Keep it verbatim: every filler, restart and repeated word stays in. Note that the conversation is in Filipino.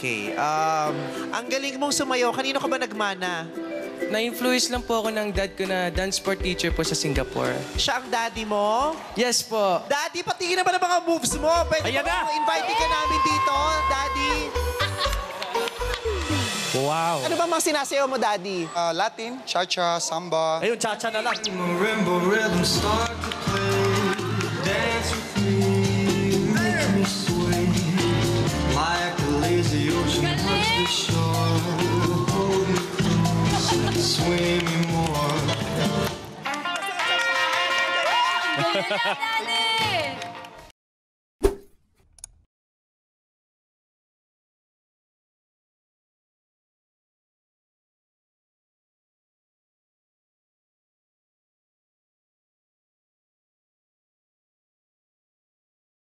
Okay. Um, ang galing mong sumayaw. Kanino ka ba nagmana? Na-influence lang po ako ng dad ko na dance sport teacher po sa Singapore. Siya ang daddy mo? Yes po. Daddy, patingin naman ang mga moves mo. Pwede Ayan ba na! invite ka namin dito, Daddy? Wow. Ano ba mga sinasayaw mo, Daddy? Uh, Latin, cha-cha, samba. Ayun, cha-cha na lang. Marimba rhythm start to play. Dance with me, make me sway. Like a lazy ocean hugs the shore. Hold me close, sway me more. Galing na, Daddy!